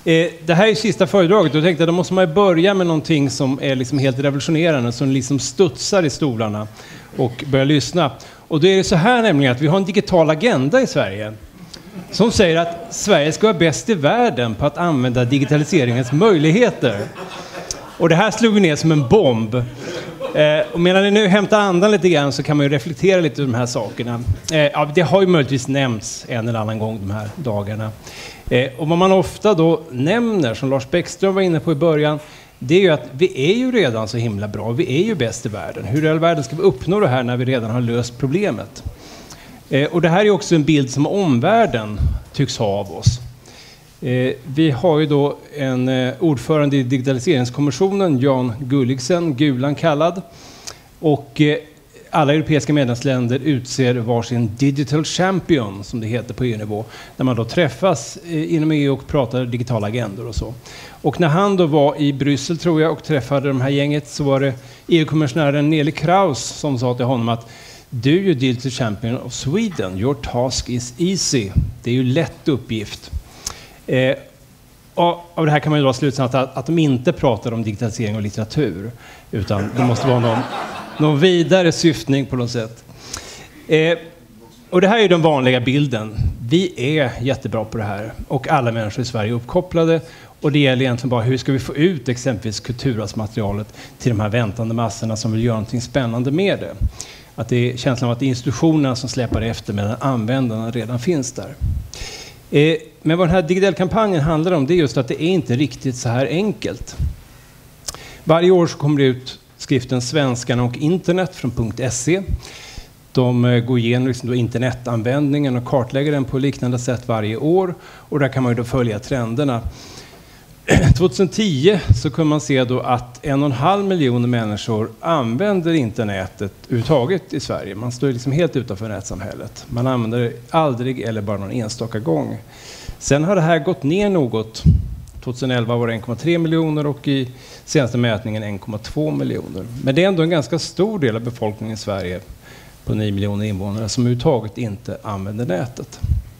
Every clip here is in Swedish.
Det här är sista föredraget och jag tänkte att då måste man börja med någonting som är liksom helt revolutionerande, som liksom studsar i stolarna och börjar lyssna. Och det är så här nämligen att vi har en digital agenda i Sverige som säger att Sverige ska vara bäst i världen på att använda digitaliseringens möjligheter. Och det här slog vi ner som en bomb. Och medan ni nu hämtar andan lite grann så kan man ju reflektera lite över de här sakerna. Ja, det har ju möjligtvis nämnts en eller annan gång de här dagarna. Och vad man ofta då nämner, som Lars Bäckström var inne på i början, det är ju att vi är ju redan så himla bra, vi är ju bäst i världen. Hur i all världen ska vi uppnå det här när vi redan har löst problemet? Och det här är också en bild som omvärlden tycks ha av oss. Vi har ju då en ordförande i digitaliseringskommissionen, Jan Gulliksen, Gulan kallad. Och alla europeiska medlemsländer utser varsin digital champion, som det heter på EU-nivå, när man då träffas inom EU och pratar digitala agendor och så. Och när han då var i Bryssel, tror jag, och träffade de här gänget, så var det EU-kommissionären Neelie Kroes som sa till honom att du är ju digital champion of Sweden, your task is easy. Det är ju lätt uppgift. Och av det här kan man ju dra slutsatsen att de inte pratar om digitalisering och litteratur, utan det måste vara någon vidare syftning på något sätt. Och det här är ju den vanliga bilden. Vi är jättebra på det här och alla människor i Sverige är uppkopplade. Och det gäller egentligen bara hur ska vi få ut exempelvis kulturarvsmaterialet till de här väntande massorna som vill göra någonting spännande med det. Att det är känslan av att det är institutionerna som släpar efter medan användarna redan finns där. Men vad den här digitalkampanjen handlar om, det är just att det är inte riktigt så här enkelt. Varje år så kommer det ut skriften Svenskarna och internet från .se. De går igenom liksom då internetanvändningen och kartlägger den på liknande sätt varje år. Och där kan man ju då följa trenderna. 2010 så kunde man se då att 1,5 miljoner människor använder internetet överhuvudtaget i Sverige. Man står liksom helt utanför nätsamhället. Man använder det aldrig eller bara någon enstaka gång. Sen har det här gått ner något. 2011 var det 1,3 miljoner och i senaste mätningen 1,2 miljoner. Men det är ändå en ganska stor del av befolkningen i Sverige på 9 miljoner invånare som överhuvudtaget inte använder nätet.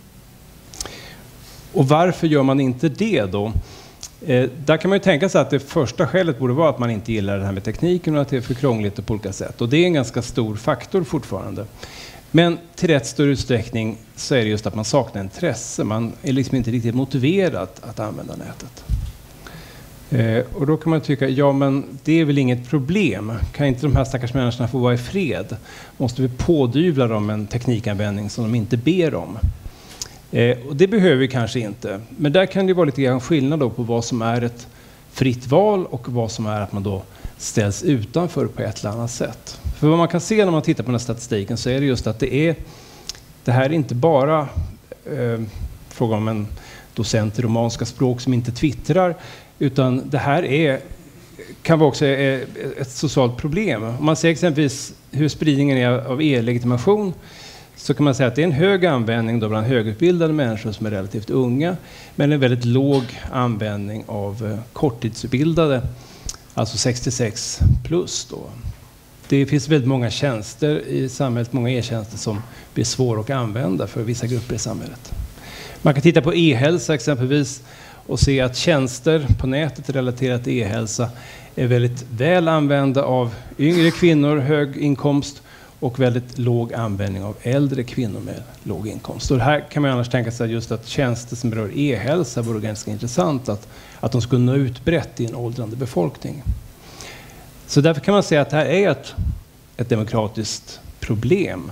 Och varför gör man inte det då? Där kan man ju tänka sig att det första skälet borde vara att man inte gillar det här med tekniken och att det är för krångligt på olika sätt. Och det är en ganska stor faktor fortfarande. Men till rätt större utsträckning så är det just att man saknar intresse. Man är liksom inte riktigt motiverad att använda nätet. Och då kan man tycka, ja men det är väl inget problem. Kan inte de här stackars människorna få vara i fred? Måste vi pådyvla dem en teknikanvändning som de inte ber om? Och det behöver vi kanske inte. Men där kan det vara lite grann skillnad då på vad som är ett fritt val och vad som är att man då ställs utanför på ett eller annat sätt. För vad man kan se när man tittar på den här statistiken så är det just att det här är inte bara fråga om en docent i romanska språk som inte twittrar, utan det här kan vara också ett socialt problem. Om man ser exempelvis hur spridningen är av e-legitimation, så kan man säga att det är en hög användning då bland högutbildade människor som är relativt unga, men en väldigt låg användning av korttidsutbildade, alltså 66 plus då. Det finns väldigt många tjänster i samhället, många e-tjänster som blir svåra att använda för vissa grupper i samhället. Man kan titta på e-hälsa exempelvis och se att tjänster på nätet relaterat till e-hälsa är väldigt väl använda av yngre kvinnor, hög inkomst, och väldigt låg användning av äldre kvinnor med låg inkomst. Och här kan man annars tänka sig just att tjänster som berör e-hälsa vore ganska intressant att de skulle nå ut brett i en åldrande befolkning. Så därför kan man säga att det här är ett demokratiskt problem.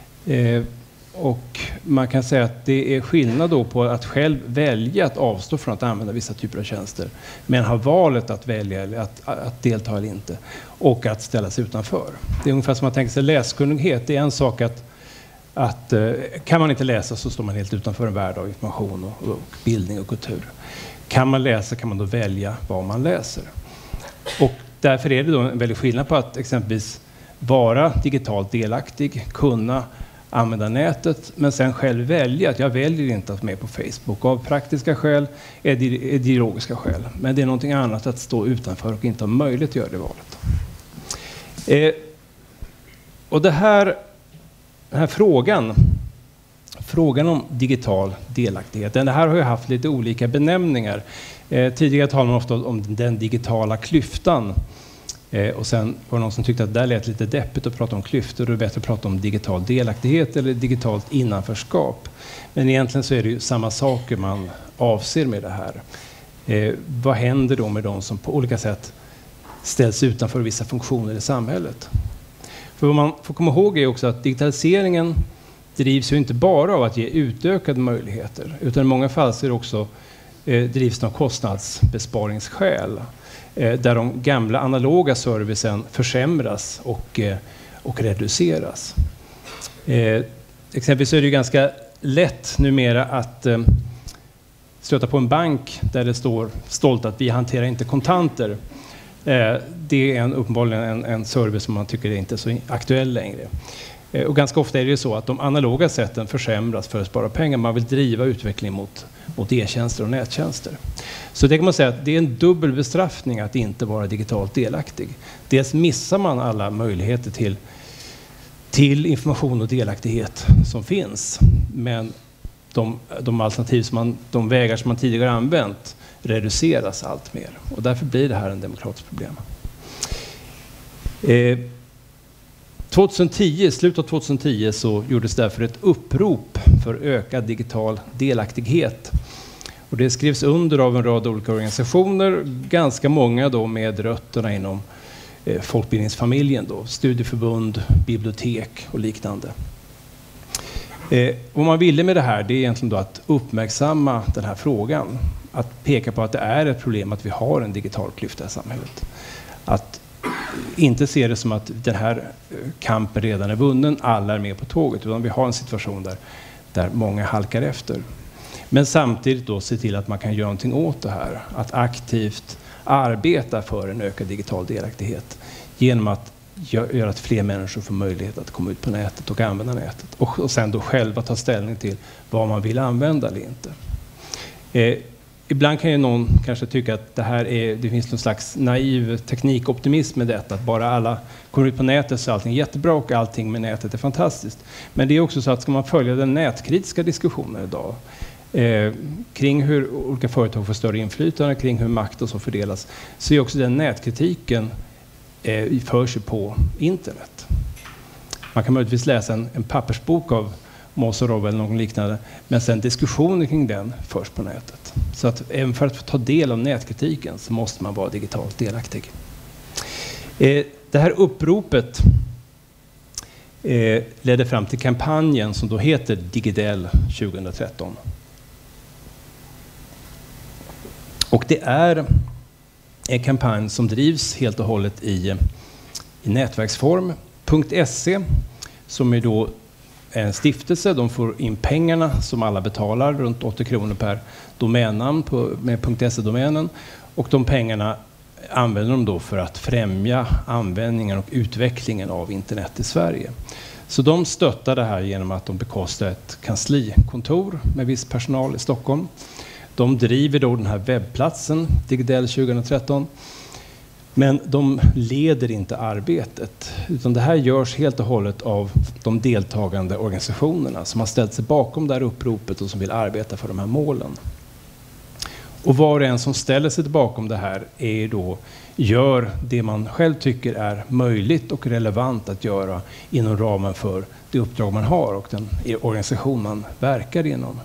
Och man kan säga att det är skillnad då på att själv välja att avstå från att använda vissa typer av tjänster, men ha valet att välja eller att delta eller inte, och att ställa sig utanför. Det är ungefär som man tänker sig läskunnighet. Det är en sak att kan man inte läsa så står man helt utanför en värld av information och bildning och kultur. Kan man läsa kan man då välja vad man läser. Och därför är det då en väldig skillnad på att exempelvis vara digitalt delaktig, kunna använda nätet, men sen själv välja att jag väljer inte att vara med på Facebook av praktiska skäl, ideologiska skäl. Men det är någonting annat att stå utanför och inte ha möjlighet att göra det valet. Och den här frågan frågan om digital delaktighet. Det här har ju haft lite olika benämningar. Tidigare talade man ofta om den digitala klyftan. Och sen var det någon som tyckte att det där lät lite deppigt att prata om klyftor. Då är det bättre att prata om digital delaktighet eller digitalt innanförskap. Men egentligen så är det ju samma saker man avser med det här. Vad händer då med de som på olika sätt ställs utanför vissa funktioner i samhället? För vad man får komma ihåg är också att digitaliseringen drivs ju inte bara av att ge utökade möjligheter, utan i många fall så är det också drivs av kostnadsbesparingsskäl, där de gamla analoga servicen försämras och reduceras. Exempelvis är det ju ganska lätt numera att stöta på en bank där det står stolt att vi hanterar inte kontanter. Det är uppenbarligen en service som man tycker är inte så aktuell längre. Och ganska ofta är det ju så att de analoga sätten försämras för att spara pengar. Man vill driva utvecklingen mot e-tjänster och nättjänster. Så det kan man säga att det är en dubbel bestraffning att inte vara digitalt delaktig. Dels missar man alla möjligheter till information och delaktighet som finns. Men de alternativ de vägar som man tidigare använt reduceras allt mer. Och därför blir det här en demokratiskt problem. slutet av 2010 så gjordes därför ett upprop för ökad digital delaktighet. Och det skrevs under av en rad olika organisationer, ganska många då med rötterna inom folkbildningsfamiljen då, studieförbund, bibliotek och liknande. Vad man ville med det här, det är egentligen då att uppmärksamma den här frågan. Att peka på att det är ett problem att vi har en digital klyfta i samhället. Att inte se det som att den här kampen redan är vunnen, alla är med på tåget, utan vi har en situation där många halkar efter. Men samtidigt då se till att man kan göra någonting åt det här. Att aktivt arbeta för en ökad digital delaktighet genom att göra att fler människor får möjlighet att komma ut på nätet och använda nätet. Och sen då själva ta ställning till vad man vill använda eller inte. Ibland kan ju någon kanske tycka att det finns någon slags naiv teknikoptimism med detta. Att bara alla kommer ut på nätet så är allting jättebra och allting med nätet är fantastiskt. Men det är också så att ska man följa den nätkritiska diskussionen idag kring hur olika företag får större inflytande, kring hur makt och så fördelas, så är också den nätkritiken för sig på internet. Man kan möjligtvis läsa en pappersbok av Mozarov eller någon liknande, men sen diskussioner kring den förs på nätet. Så att även för att få ta del av nätkritiken så måste man vara digitalt delaktig. Det här uppropet ledde fram till kampanjen som då heter Digidel 2013. Och det är en kampanj som drivs helt och hållet i nätverksform. .se, som är då en stiftelse, de får in pengarna som alla betalar, runt 80 kronor per domännamn med .se-domänen, och de pengarna använder de då för att främja användningen och utvecklingen av internet i Sverige. Så de stöttar det här genom att de bekostar ett kanslikontor med viss personal i Stockholm. De driver då den här webbplatsen, Digidel 2013, men de leder inte arbetet, utan det här görs helt och hållet av de deltagande organisationerna som har ställt sig bakom det här uppropet och som vill arbeta för de här målen. Och var och en som ställer sig bakom det här gör det man själv tycker är möjligt och relevant att göra inom ramen för det uppdrag man har och den organisation man verkar inom.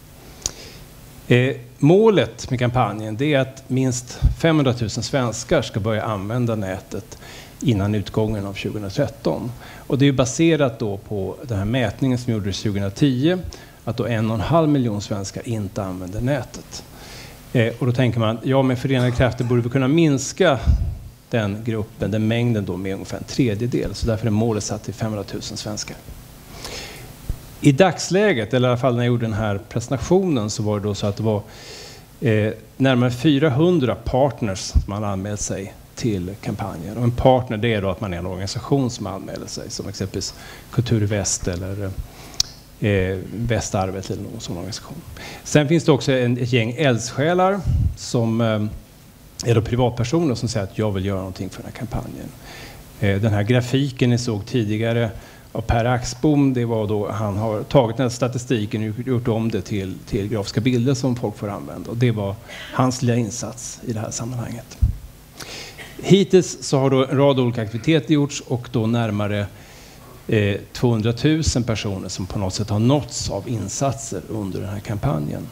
Målet med kampanjen är att minst 500 000 svenskar ska börja använda nätet innan utgången av 2013. Och det är baserat då på den här mätningen som gjordes 2010, att då 1,5 miljon svenskar inte använder nätet. Och då tänker man, med förenade krafter borde vi kunna minska den gruppen, den mängden då, med ungefär en tredjedel. Så därför är målet satt till 500 000 svenskar. I dagsläget, eller i alla fall när jag gjorde den här presentationen, så var det då så att det var närmare 400 partners som hade anmält sig till kampanjen. Och en partner, det är då att man är en organisation som anmäler sig, som exempelvis Kulturväst eller Västarvet eller någon sån organisation. Sen finns det också ett gäng eldsjälar som är då privatpersoner som säger att jag vill göra någonting för den här kampanjen. Den här grafiken ni såg tidigare av Per Axbom. Det var då han har tagit den här statistiken och gjort om det till grafiska bilder som folk får använda. Och det var hans lilla insats i det här sammanhanget. Hittills så har då en rad olika aktiviteter gjorts och då närmare 200 000 personer som på något sätt har nåtts av insatser under den här kampanjen.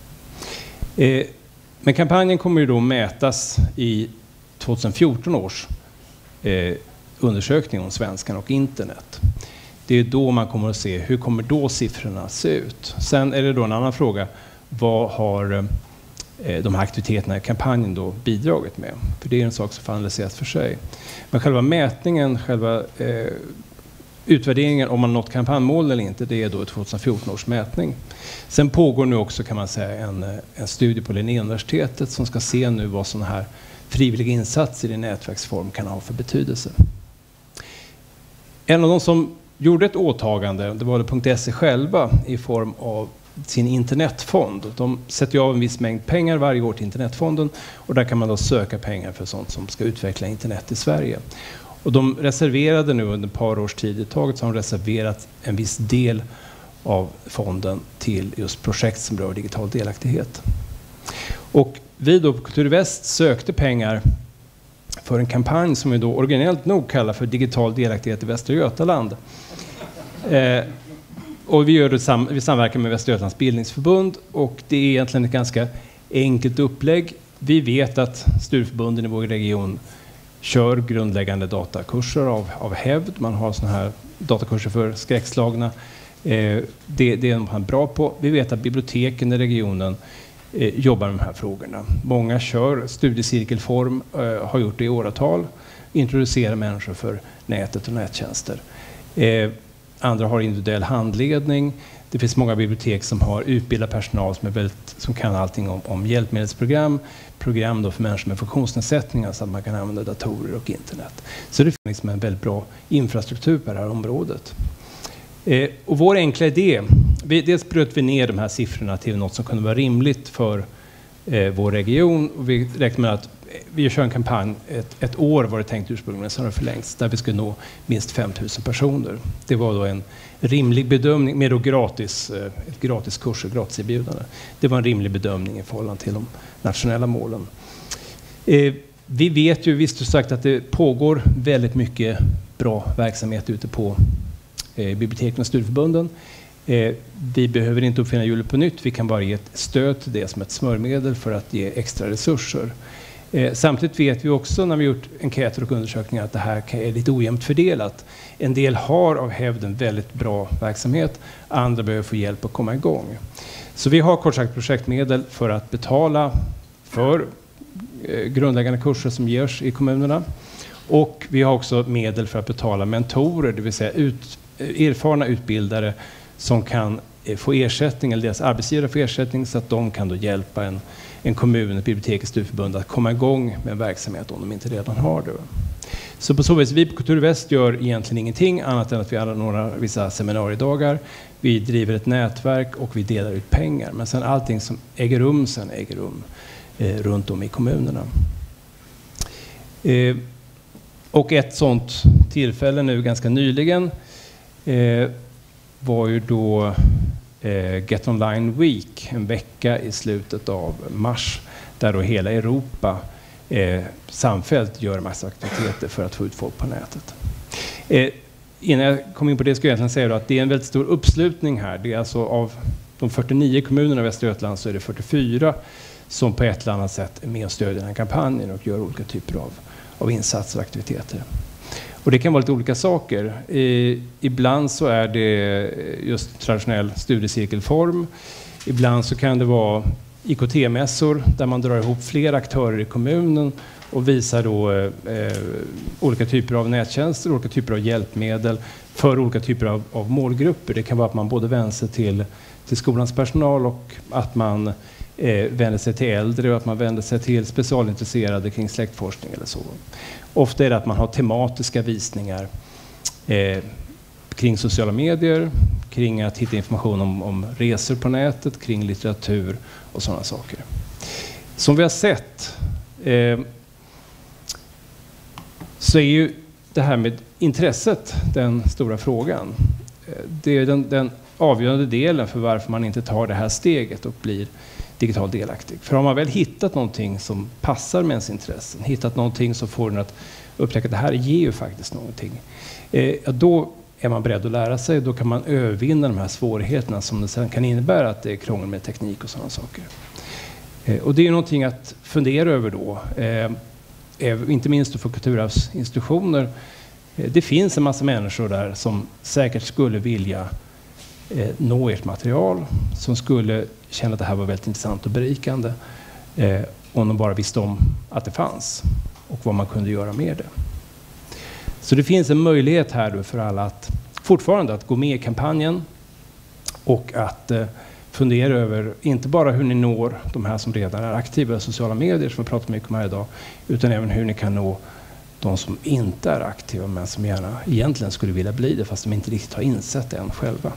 Men kampanjen kommer ju då mätas i 2014 års undersökning om svenskan och internet. Det är då man kommer att se hur kommer då siffrorna se ut. Sen är det då en annan fråga, vad har de här aktiviteterna i kampanjen då bidragit med? För det är en sak som får analyseras för sig. Men själva mätningen, själva utvärderingen om man nått kampanjmål eller inte, det är då 2014 års mätning. Sen pågår nu också, kan man säga, en studie på Linnéuniversitetet som ska se nu vad sådana här frivilliga insatser i nätverksform kan ha för betydelse. En av de som gjorde ett åtagande, det var det .se själva i form av sin internetfond. De sätter av en viss mängd pengar varje år till internetfonden och där kan man då söka pengar för sånt som ska utveckla internet i Sverige. Och de reserverade nu under ett par års tid i taget, så har de reserverat en viss del av fonden till just projekt som rör digital delaktighet. Och vi då på Kulturväst sökte pengar för en kampanj som vi då originellt nog kallar för digital delaktighet i Västra Götaland. Och vi gör det vi samverkar med Västra Götalands bildningsförbund och det är egentligen ett ganska enkelt upplägg. Vi vet att studieförbunden i vår region kör grundläggande datakurser av hävd. Man har såna här datakurser för skräckslagna. Det är man bra på. Vi vet att biblioteken i regionen jobbar med de här frågorna. Många kör studiecirkelform, har gjort det i åratal. Introducerar människor för nätet och nättjänster. Andra har individuell handledning. Det finns många bibliotek som har utbildad personal som kan allting om hjälpmedelsprogram. Program då för människor med funktionsnedsättningar så att man kan använda datorer och internet. Så det finns en väldigt bra infrastruktur på det här området. Och vår enkla idé, dels bröt vi ner de här siffrorna till något som kunde vara rimligt för vår region. Och vi räknar med att vi kör en kampanj, ett år var det tänkt ursprungligen, så har det förlängts, där vi skulle nå minst 5 000 personer. Det var då en rimlig bedömning med då gratis kurser, gratis erbjudande. Det var en rimlig bedömning i förhållande till de nationella målen. Vi vet ju visst sagt att det pågår väldigt mycket bra verksamhet ute på biblioteken och studieförbunden. Vi behöver inte uppfinna hjulet på nytt, vi kan bara ge ett stöd till det som ett smörjmedel för att ge extra resurser. Samtidigt vet vi också när vi gjort enkäter och undersökningar att det här är lite ojämnt fördelat. En del har av hävden väldigt bra verksamhet, andra behöver få hjälp att komma igång. Så vi har kort sagt projektmedel för att betala för grundläggande kurser som görs i kommunerna. Och vi har också medel för att betala mentorer, det vill säga erfarna utbildare som kan få ersättning, eller deras arbetsgivare får ersättning, så att de kan då hjälpa en kommun, ett bibliotek, ett studieförbund att komma igång med en verksamhet om de inte redan har det. Så på så vis, vi på Kulturväst gör egentligen ingenting annat än att vi har vissa seminariedagar, vi driver ett nätverk och vi delar ut pengar. Men sen allting som äger rum runt om i kommunerna. Och ett sånt tillfälle nu ganska nyligen var ju då Get Online Week, en vecka i slutet av mars, där då hela Europa samfällt gör massa aktiviteter för att få ut folk på nätet. Innan jag kommer in på det ska jag egentligen säga att det är en väldigt stor uppslutning här. Det är alltså av de 49 kommunerna i Västra Götaland så är det 44 som på ett eller annat sätt är med och stödjer den här kampanjen och gör olika typer av insatser och aktiviteter. Och det kan vara lite olika saker. Ibland så är det just traditionell studiecirkelform. Ibland så kan det vara IKT-mässor där man drar ihop fler aktörer i kommunen och visar då olika typer av nättjänster, olika typer av hjälpmedel för olika typer av målgrupper. Det kan vara att man både vänder sig till skolans personal och att man vänder sig till äldre och att man vänder sig till specialintresserade kring släktforskning eller så. Ofta är det att man har tematiska visningar kring sociala medier, kring att hitta information om resor på nätet, kring litteratur och sådana saker. Som vi har sett så är ju det här med intresset, den stora frågan. Det är den avgörande delen för varför man inte tar det här steget och blir digitalt delaktig. För har man väl hittat någonting som passar med ens intressen, hittat någonting som får en att upptäcka att det här ger ju faktiskt någonting, då är man beredd att lära sig. Då kan man övervinna de här svårigheterna som det sen kan innebära att det är krångel med teknik och sådana saker. Och det är någonting att fundera över då, inte minst för kulturarvsinstitutioner. Det finns en massa människor där som säkert skulle vilja nå ert material, som skulle känna att det här var väldigt intressant och berikande, om de bara visste om att det fanns och vad man kunde göra med det. Så det finns en möjlighet här då för alla att fortfarande att gå med i kampanjen och att fundera över inte bara hur ni når de här som redan är aktiva i sociala medier som vi pratar mycket om här idag, utan även hur ni kan nå de som inte är aktiva men som gärna egentligen skulle vilja bli det fast de inte riktigt har insett det än själva.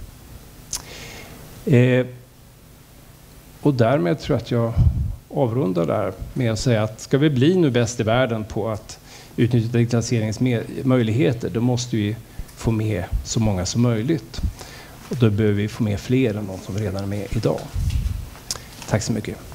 Och därmed tror jag att jag avrundar där med att säga att ska vi bli nu bäst i världen på att utnyttja digitaliseringens möjligheter, då måste vi få med så många som möjligt. Och då behöver vi få med fler än de som redan är med idag. Tack så mycket.